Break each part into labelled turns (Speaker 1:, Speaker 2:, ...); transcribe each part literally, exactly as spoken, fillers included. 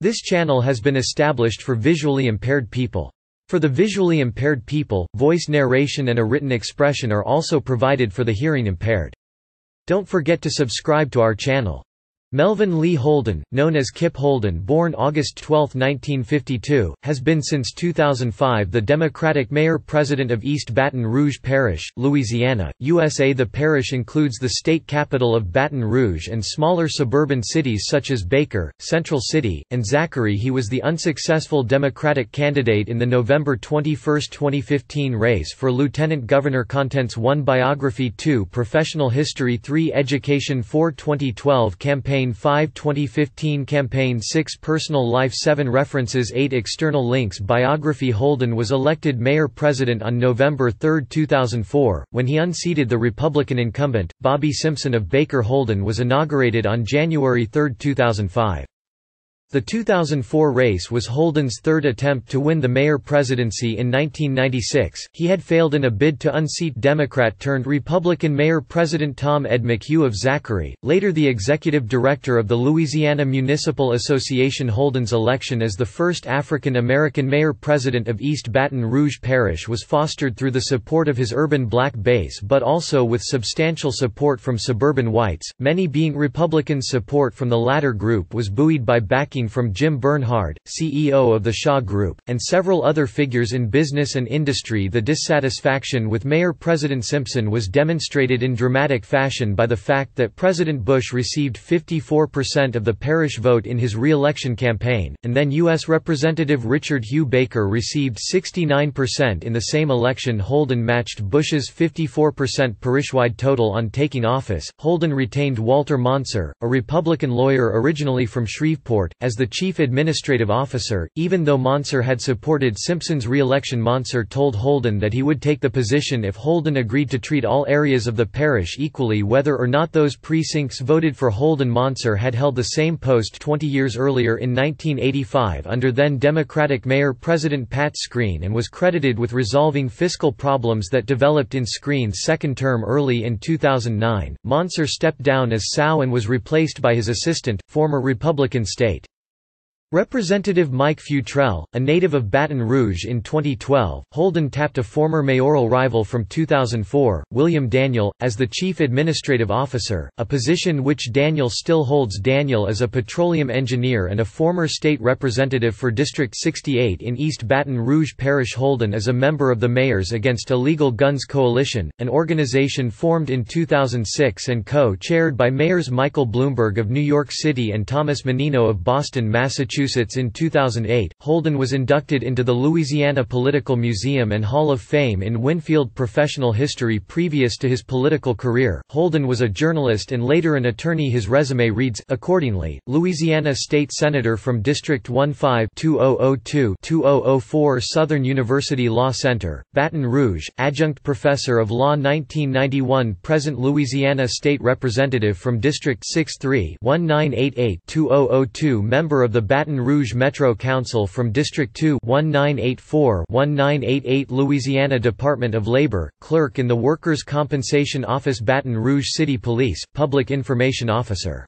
Speaker 1: This channel has been established for visually impaired people. For the visually impaired people, voice narration and a written expression are also provided for the hearing impaired. Don't forget to subscribe to our channel. Melvin Lee Holden, known as Kip Holden, born August twelfth nineteen fifty-two, has been since two thousand five the Democratic mayor-president of East Baton Rouge Parish, Louisiana, U S A. The parish includes the state capital of Baton Rouge and smaller suburban cities such as Baker, Central City, and Zachary. He was the unsuccessful Democratic candidate in the November twenty-first twenty fifteen race for lieutenant governor. Contents: one Biography, two Professional History, three Education, four twenty twelve Campaign, five twenty fifteen Campaign, six Personal Life, seven References, eight External links. Biography. Holden was elected mayor-president on November third two thousand four, when he unseated the Republican incumbent, Bobby Simpson of Baker. Holden was inaugurated on January third two thousand five. The two thousand four race was Holden's third attempt to win the mayor-presidency in nineteen ninety-six. He had failed in a bid to unseat Democrat-turned-Republican Mayor-President Tom Ed McHugh of Zachary, later the executive director of the Louisiana Municipal Association. Holden's election as the first African-American mayor-president of East Baton Rouge Parish was fostered through the support of his urban black base but also with substantial support from suburban whites, many being Republicans. Support from the latter group was buoyed by backing from Jim Bernhard, C E O of the Shaw Group, and several other figures in business and industry. The dissatisfaction with Mayor-President Simpson was demonstrated in dramatic fashion by the fact that President Bush received fifty-four percent of the parish vote in his re-election campaign, and then U S Representative Richard Hugh Baker received sixty-nine percent in the same election. Holden matched Bush's fifty-four percent parishwide total on taking office. Holden retained Walter Monser, a Republican lawyer originally from Shreveport, as the chief administrative officer. Even though Monser had supported Simpson's re-election, Monser told Holden that he would take the position if Holden agreed to treat all areas of the parish equally, whether or not those precincts voted for Holden. Monser had held the same post twenty years earlier in nineteen eighty-five under then Democratic Mayor-President Pat Screen and was credited with resolving fiscal problems that developed in Screen's second term. Early in two thousand nine, Monser stepped down as S O W and was replaced by his assistant, former Republican state Representative Mike Futrell, a native of Baton Rouge. In twenty twelve, Holden tapped a former mayoral rival from two thousand four, William Daniel, as the chief administrative officer, a position which Daniel still holds. Daniel is a petroleum engineer and a former state representative for District sixty-eight in East Baton Rouge Parish. Holden is a member of the Mayors Against Illegal Guns Coalition, an organization formed in two thousand six and co-chaired by Mayors Michael Bloomberg of New York City and Thomas Menino of Boston, Massachusetts. In two thousand eight, Holden was inducted into the Louisiana Political Museum and Hall of Fame in Winfield. Professional history. Previous to his political career, Holden was a journalist and later an attorney. His resume reads, accordingly: Louisiana State Senator from District one five two thousand two to two thousand four, Southern University Law Center, Baton Rouge, Adjunct Professor of Law nineteen ninety-one, present Louisiana State Representative from District sixty-three nineteen eighty-eight to two thousand two, Member of the Baton Rouge Metro Council from District two nineteen eighty-four to nineteen eighty-eight, Louisiana Department of Labor, Clerk in the Workers' Compensation Office, Baton Rouge City Police, Public Information Officer.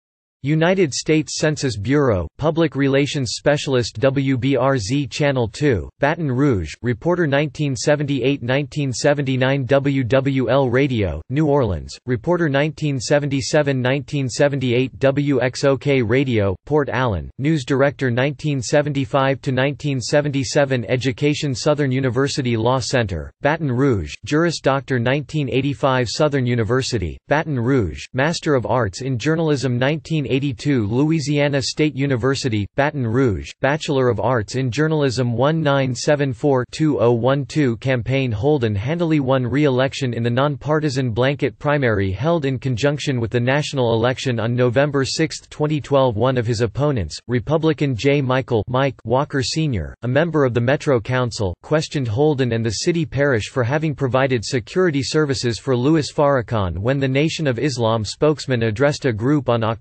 Speaker 1: United States Census Bureau, Public Relations Specialist, W B R Z Channel two, Baton Rouge, Reporter nineteen seventy-eight to nineteen seventy-nine, W W L Radio, New Orleans, Reporter nineteen seventy-seven to nineteen seventy-eight, W X O K Radio, Port Allen, News Director nineteen seventy-five to nineteen seventy-seven, Education Southern University Law Center, Baton Rouge, Juris Doctor nineteen eighty-five, Southern University, Baton Rouge, Master of Arts in Journalism nineteen eighty-two, Louisiana State University, Baton Rouge, Bachelor of Arts in Journalism nineteen seventy-four to two thousand twelve. Campaign. Holden handily won re-election in the nonpartisan blanket primary held in conjunction with the national election on November sixth twenty twelve. One of his opponents, Republican J. Michael Mike Walker Senior, a member of the Metro Council, questioned Holden and the city parish for having provided security services for Louis Farrakhan when the Nation of Islam spokesman addressed a group on October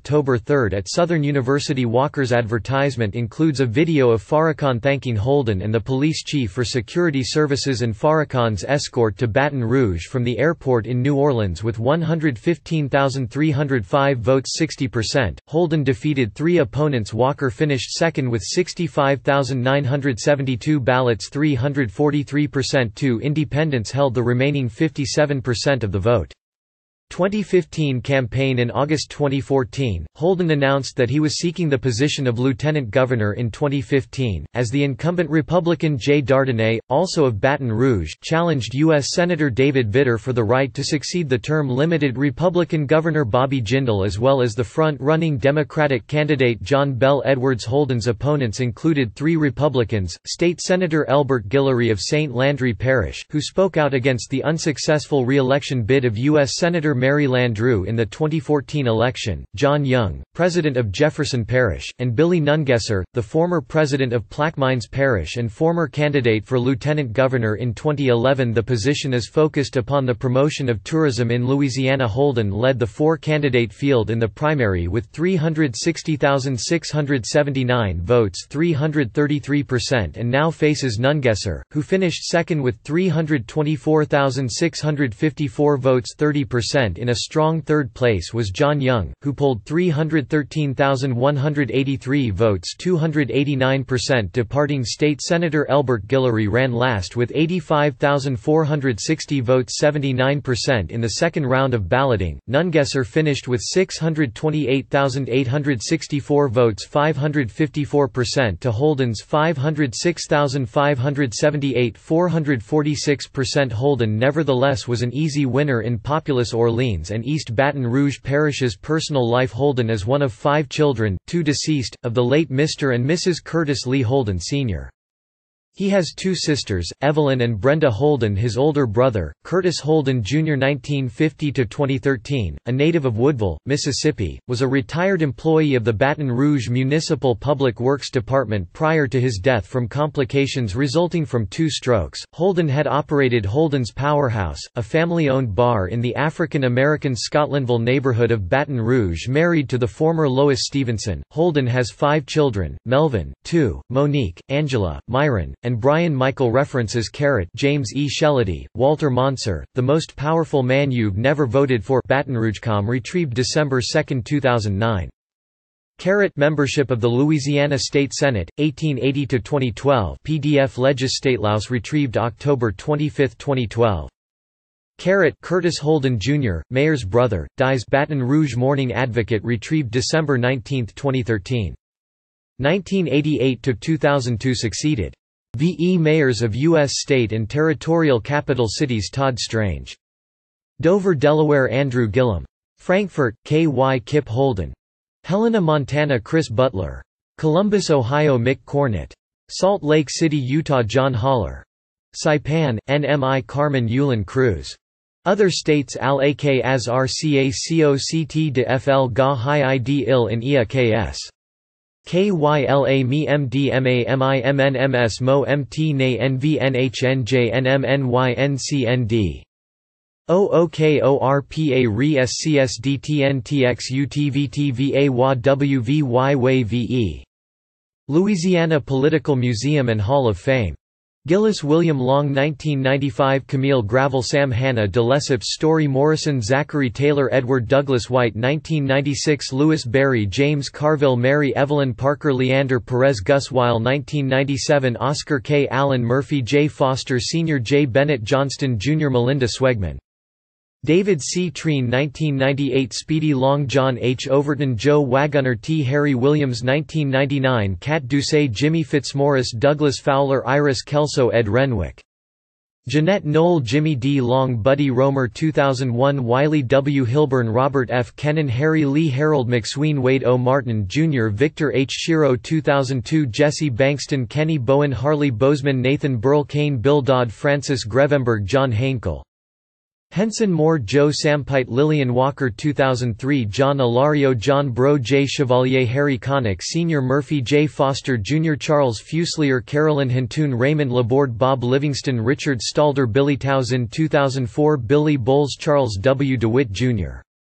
Speaker 1: third at Southern University. Walker's advertisement includes a video of Farrakhan thanking Holden and the police chief for security services and Farrakhan's escort to Baton Rouge from the airport in New Orleans with one hundred fifteen thousand three hundred five votes, sixty percent. Holden defeated three opponents. Walker finished second with sixty-five thousand nine hundred seventy-two ballots, three hundred forty-three percent. Two independents held the remaining fifty-seven percent of the vote. twenty fifteen campaign. In August twenty fourteen, Holden announced that he was seeking the position of lieutenant governor in twenty fifteen, as the incumbent Republican Jay Dardenne, also of Baton Rouge, challenged U S Senator David Vitter for the right to succeed the term-limited Republican Governor Bobby Jindal, as well as the front-running Democratic candidate John Bel Edwards. Holden's opponents included three Republicans: State Senator Elbert Guillory of Saint Landry Parish, who spoke out against the unsuccessful re-election bid of U S Senator Mary Landrieu in the twenty fourteen election, John Young, president of Jefferson Parish, and Billy Nungesser, the former president of Plaquemines Parish and former candidate for lieutenant governor in twenty eleven. The position is focused upon the promotion of tourism in Louisiana. Holden led the four-candidate field in the primary with three hundred sixty thousand six hundred seventy-nine votes, three hundred thirty-three percent, and now faces Nungesser, who finished second with three hundred twenty-four thousand six hundred fifty-four votes, thirty percent. In a strong third place was John Young, who polled three hundred thirteen thousand one hundred eighty-three votes, two hundred eighty-nine percent. Departing State Senator Elbert Guillory ran last with eighty-five thousand four hundred sixty votes, seventy-nine percent. In the second round of balloting, Nungesser finished with six hundred twenty-eight thousand eight hundred sixty-four votes, five hundred fifty-four percent, to Holden's five hundred six thousand five hundred seventy-eight, four hundred forty-six percent. Holden nevertheless was an easy winner in populous Orleans and East Baton Rouge parishes. Personal life. Holden is one of five children, two deceased, of the late Mister and Missus Curtis Lee Holden Senior He has two sisters, Evelyn and Brenda Holden. His older brother, Curtis Holden Junior nineteen fifty to twenty thirteen, a native of Woodville, Mississippi, was a retired employee of the Baton Rouge Municipal Public Works Department prior to his death from complications resulting from two strokes. Holden had operated Holden's Powerhouse, a family-owned bar in the African-American Scotlandville neighborhood of Baton Rouge. Married to the former Lois Stevenson, Holden has five children: Melvin, two, Monique, Angela, Myron, and Brian Michael. References: Carrot, James E. Shellady, Walter Monser, The Most Powerful Man You've Never Voted For, Baton Rouge dot com, retrieved December second two thousand nine. Carrot, Membership of the Louisiana State Senate, eighteen eighty to twenty twelve, P D F Legislatelouse, retrieved October twenty-fifth twenty twelve. Carrot, Curtis Holden Junior, Mayor's brother, dies. Baton Rouge Morning Advocate, retrieved December nineteenth twenty thirteen. nineteen eighty-eight to two thousand two succeeded. V E Mayors of U S state and territorial capital cities: Todd Strange. Dover, Delaware: Andrew Gillum. Frankfort, K Y Kip Holden. Helena, Montana: Chris Butler. Columbus, Ohio: Mick Cornett. Salt Lake City, Utah: John Holler. Saipan, N M I: Carmen Yulin Cruz. Other states: Al Ak as R C A C O C T de F L Ga Hi Id Il in Ia Ks. K Y L A M I M D M A M I M N M S M O M T N A N V N H N J N M N Y N C N D O O K O R P A R I S C S D T N T X U T V T V A W A W V Y W A V E. Louisiana Political Museum and Hall of Fame. Gillis, William Long, nineteen ninety-five. Camille Gravel, Sam Hannah de Lesseps, Story Morrison, Zachary Taylor, Edward Douglas White, nineteen ninety-six. Louis Berry, James Carville, Mary Evelyn Parker, Leander Perez, Gus Weil, nineteen ninety-seven. Oscar K. Allen, Murphy J. Foster Senior, J. Bennett Johnston Junior, Melinda Swegman. David C. Treen, nineteen ninety-eight. Speedy Long, John H. Overton, Joe Wagoner, T. Harry Williams, nineteen ninety-nine. Cat Doucet, Jimmy Fitzmaurice, Douglas Fowler, Iris Kelso, Ed Renwick. Jeanette Knoll, Jimmy D. Long, Buddy Romer, two thousand one. Wiley W. Hilburn, Robert F. Kennan, Harry Lee, Harold McSween, Wade O. Martin Junior, Victor H. Shiro, two thousand two. Jesse Bankston, Kenny Bowen, Harley Bozeman, Nathan Burl, Kane, Bill Dodd, Francis Grevenberg, John Hankel. Henson Moore, Joe Sampite, Lillian Walker, two thousand three. John Ilario, John Bro, J. Chevalier, Harry Connick Senior, Murphy J. Foster Junior, Charles Fuselier, Carolyn Hintoon, Raymond Laborde, Bob Livingston, Richard Stalder, Billy Towson, two thousand four. Billy Bowles, Charles W. DeWitt Junior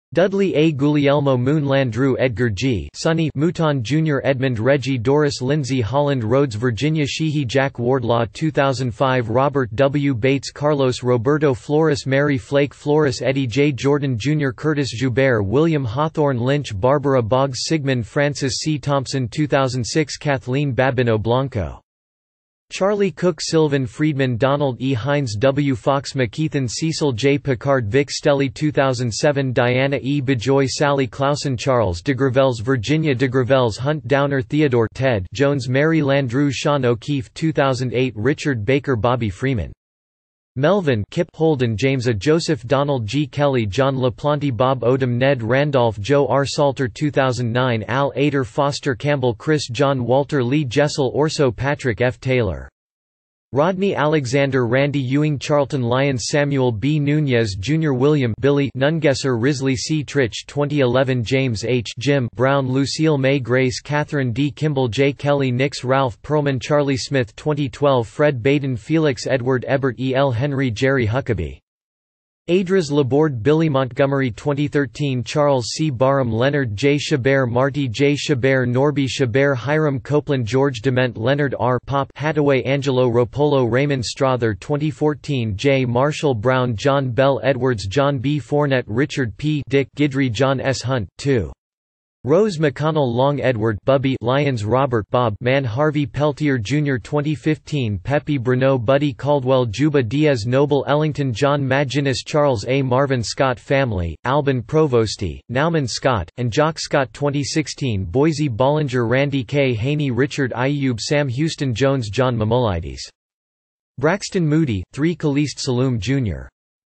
Speaker 1: Dudley A. Guglielmo Moon Landrew Edgar G. Sonny Mouton Junior Edmund Reggie Doris Lindsay Holland Rhodes Virginia Sheehy Jack Wardlaw two thousand five Robert W. Bates Carlos Roberto Flores Mary Flake Flores Eddie J. Jordan Junior Curtis Joubert William Hawthorne Lynch Barbara Boggs Sigmund Francis C. Thompson two thousand six Kathleen Babineau Blanco Charlie Cook Sylvan Friedman Donald E. Hines W. Fox McKeithen Cecil J. Picard Vic Stelly two thousand seven Diana E. Bejoy Sally Clausen Charles de Gravels Virginia de Gravels Hunt Downer Theodore Ted Jones Mary Landrew Sean O'Keefe two thousand eight Richard Baker Bobby Freeman Melvin Kip Holden James A. Joseph Donald G. Kelly John LaPlante Bob Odom Ned Randolph Joe R. Salter two thousand nine Al Ader Foster Campbell Chris John Walter Lee Jessel Orso Patrick F. Taylor Rodney Alexander Randy Ewing Charlton Lyons Samuel B. Nunez Junior William Billy Nungesser Risley C. Trich twenty eleven James H. Jim Brown Lucille May Grace Catherine D. Kimball J. Kelly Nix Ralph Perlman Charlie Smith twenty twelve Fred Baden Felix Edward Ebert E. L. Henry Jerry Huckabee Adras Laborde Billy Montgomery twenty thirteen Charles C. Barham Leonard J. Chabert Marty J. Chabert Norby Chabert Hiram Copeland George Dement Leonard R. Pop Hattaway Angelo Ropolo Raymond Strother twenty fourteen J. Marshall Brown John Bell Edwards John B. Fournette Richard P. Dick Guidry John S. Hunt two Rose McConnell Long Edward Bubby Lyons Robert Bob Mann Harvey Peltier Junior twenty fifteen Pepe Bruneau Buddy Caldwell Juba Diaz Noble Ellington John Maginnis Charles A. Marvin Scott Family, Alban Provosti, Nauman Scott, and Jock Scott twenty sixteen Boise Bollinger Randy K. Haney Richard Ayub Sam Houston Jones John Mamoulides Braxton Moody, three Caliste Saloom Junior